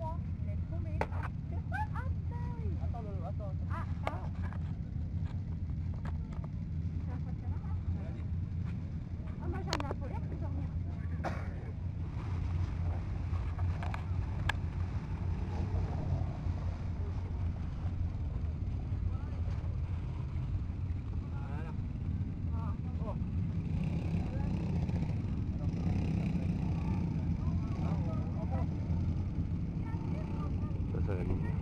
froid. Laisse tomber. Ah putain, oui. Attends. Ah, ça va. C'est un peu de canard, hein. Ah, moi j'en ai un polaire pour dormir. Ça la ligne.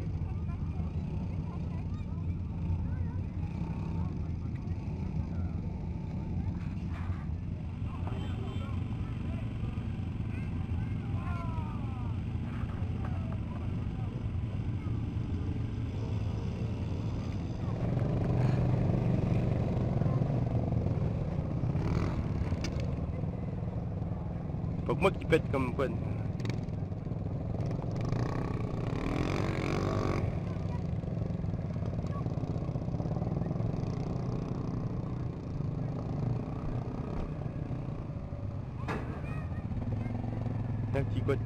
Faut que moi qui pète comme quoi. Un petit quoi.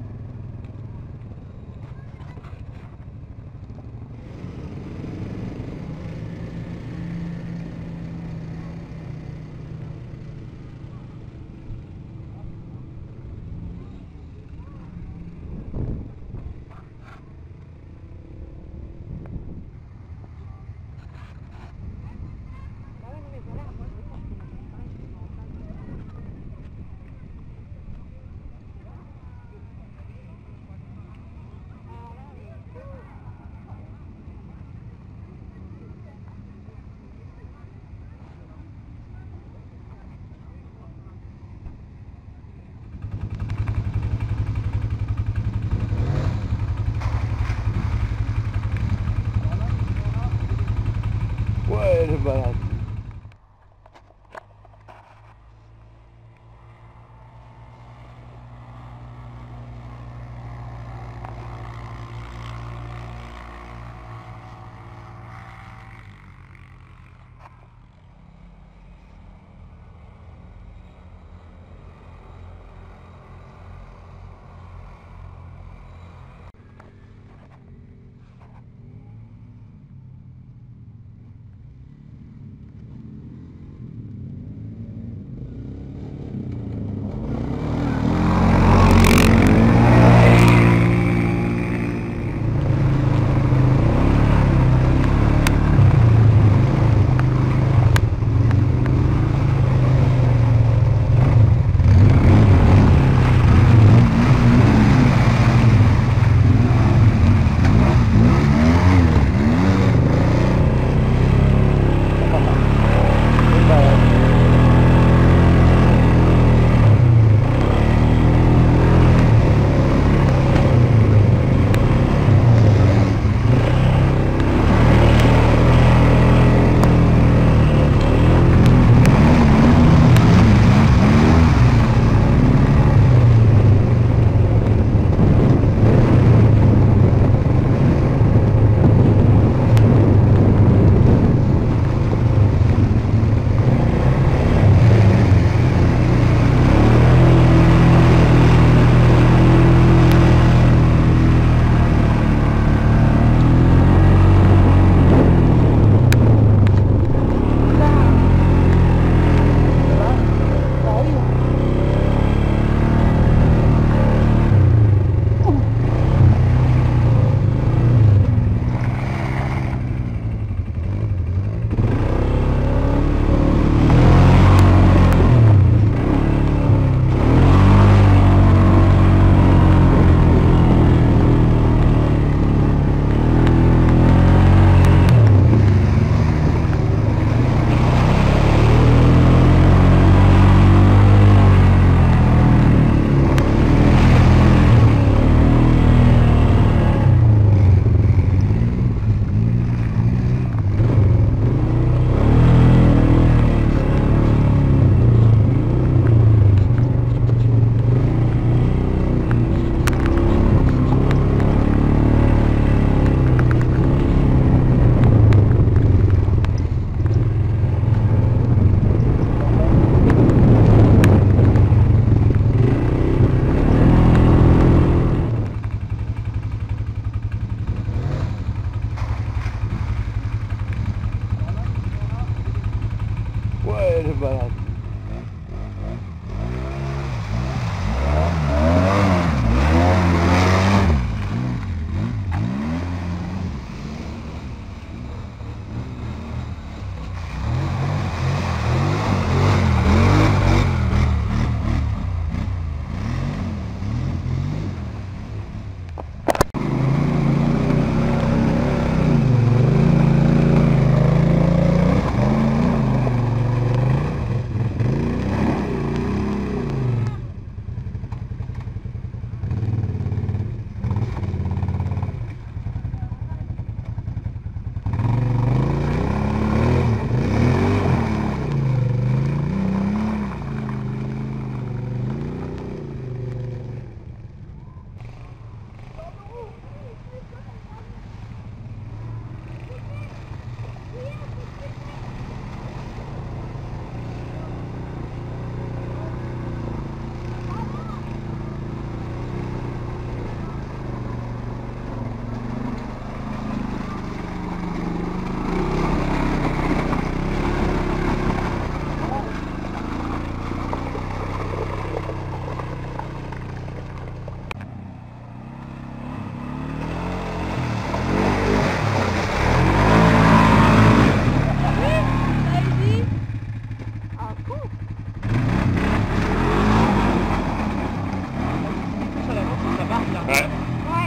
Ouais. Ouais.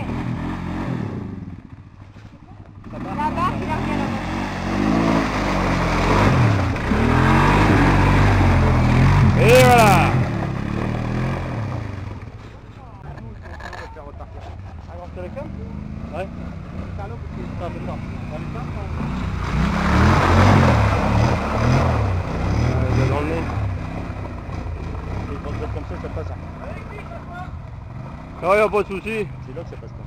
Là-bas, il a rien là-bas. Et voilà. Alors, c'est le camp? Ouais. C'est un autre qui est pas dedans. Dans le camp, Dans le nez. ils vont se mettre comme ça passe. Ah, y a pas de souci. C'est là que ça passe pas.